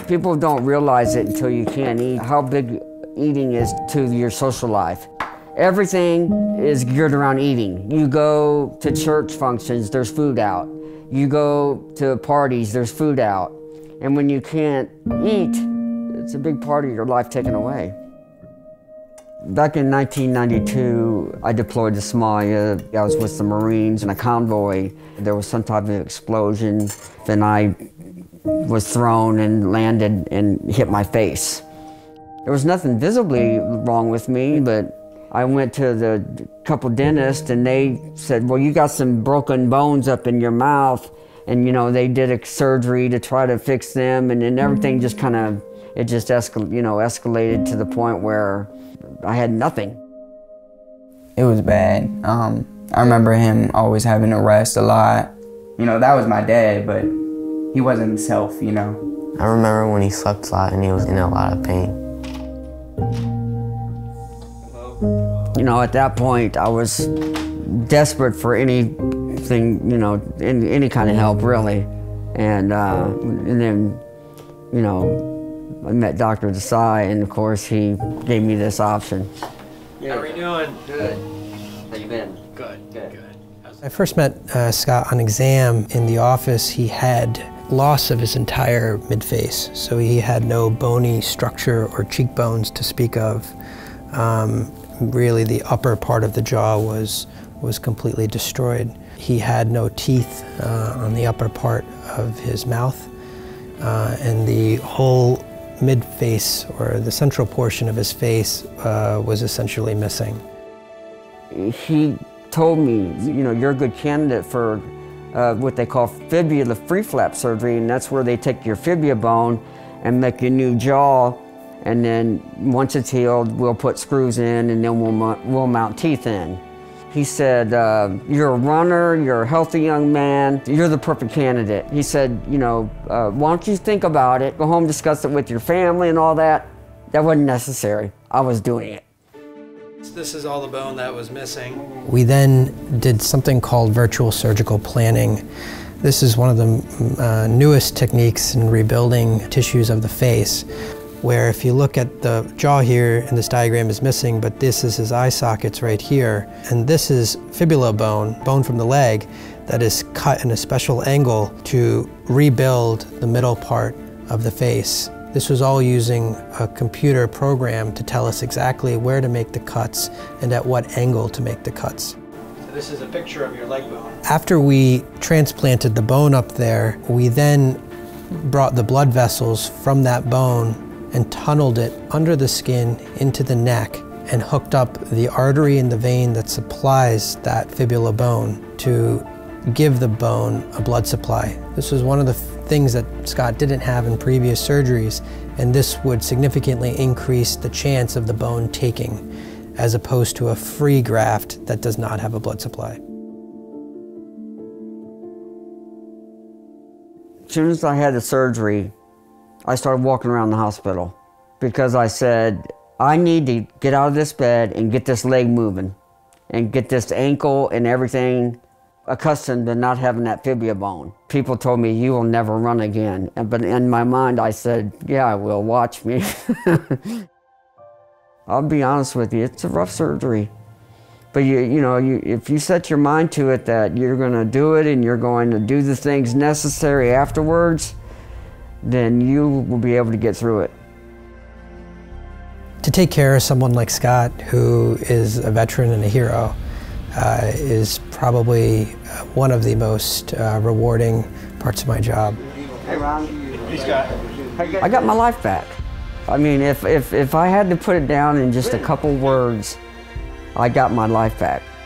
People don't realize it until you can't eat, how big eating is to your social life. Everything is geared around eating. You go to church functions, there's food out. You go to parties, there's food out. And when you can't eat, it's a big part of your life taken away. Back in 1992, I deployed to Somalia. I was with the Marines in a convoy. There was some type of explosion, and I was thrown and landed and hit my face. There was nothing visibly wrong with me, but I went to the couple dentists and they said, well, you got some broken bones up in your mouth. And you know, they did a surgery to try to fix them, and then everything just kind of, it just escalated to the point where I had nothing. It was bad. I remember him always having to rest a lot. You know, that was my dad, but he wasn't himself, you know. I remember when he slept a lot and he was in a lot of pain. You know, at that point, I was desperate for anything, you know, any kind of help, really. And then, you know, I met Dr. Desai, and of course, he gave me this option. How are we doing? Good. How you been? Good, good. I first met Scott on exam in the office. He had loss of his entire midface, so he had no bony structure or cheekbones to speak of. Really, the upper part of the jaw was completely destroyed. He had no teeth on the upper part of his mouth, and the whole mid-face, or the central portion of his face, was essentially missing. He told me, you know, you're a good candidate for what they call fibula free flap surgery, and that's where they take your fibula bone and make a new jaw, and then once it's healed, we'll put screws in, and then we'll mount teeth in. He said, you're a runner, you're a healthy young man, you're the perfect candidate. He said, you know, why don't you think about it, go home, discuss it with your family and all that. That wasn't necessary. I was doing it. This is all the bone that was missing. We then did something called virtual surgical planning. This is one of the newest techniques in rebuilding tissues of the face, where if you look at the jaw here, and this diagram is missing, but this is his eye sockets right here, and this is fibula bone from the leg, that is cut in a special angle to rebuild the middle part of the face. This was all using a computer program to tell us exactly where to make the cuts and at what angle to make the cuts. So this is a picture of your leg bone. After we transplanted the bone up there, we then brought the blood vessels from that bone and tunneled it under the skin into the neck and hooked up the artery and the vein that supplies that fibula bone to give the bone a blood supply. This was one of the things that Scott didn't have in previous surgeries, and this would significantly increase the chance of the bone taking, as opposed to a free graft that does not have a blood supply. As soon as I had the surgery, I started walking around the hospital because I said, I need to get out of this bed and get this leg moving and get this ankle and everything accustomed to not having that fibula bone. People told me, you will never run again. But in my mind, I said, yeah, I will, watch me. I'll be honest with you, it's a rough surgery. But if you set your mind to it that you're gonna do it and you're going to do the things necessary afterwards, then you will be able to get through it. To take care of someone like Scott, who is a veteran and a hero, is probably one of the most rewarding parts of my job. Hey, Ron. Hey, Scott. I got my life back. I mean, if I had to put it down in just a couple words, I got my life back.